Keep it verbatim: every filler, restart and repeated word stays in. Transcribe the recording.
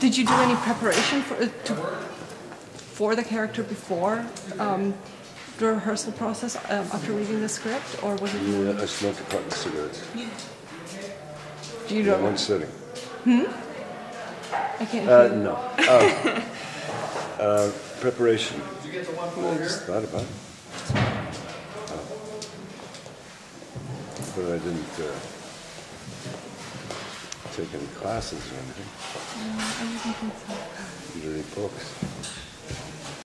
Did you do any preparation for to, for the character before um, the rehearsal process um, after reading the script, or was it? Yeah, I smoked a pack of cigarettes. Do you In know? one sitting. Hmm. I can't. Uh, hear. no. Uh, uh, preparation. I just thought about it. Uh, but I didn't uh, take any classes or anything. No, I didn't think so. Read any books.